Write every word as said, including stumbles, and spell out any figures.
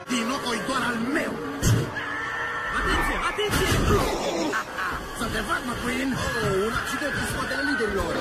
Dino-oi doar al meu! Atenție, atenție! Să te fac, McQueen! Oh, un accident în spatele liderilor!